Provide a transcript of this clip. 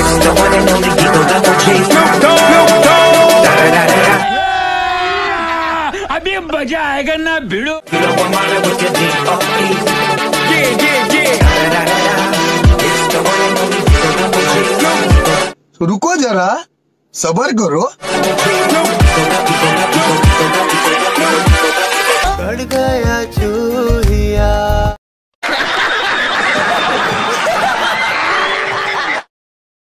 It's the one and only Eagle Double G. Snoop Dogg. अभी मजा आएगा ना भिड़ो। You know I'm mobbing with the D.O.E. Yeah, yeah, yeah. It's the one and only Eagle Double G. तो रुको जरा, सबर करो। बढ़ गए